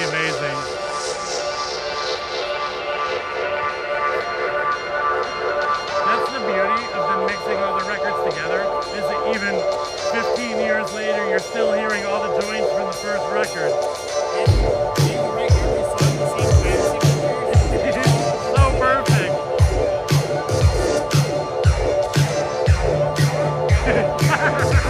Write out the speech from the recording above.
be amazing. That's the beauty of them mixing all the records together, is that even 15 years later, you're still hearing all the joints from the first record. So perfect.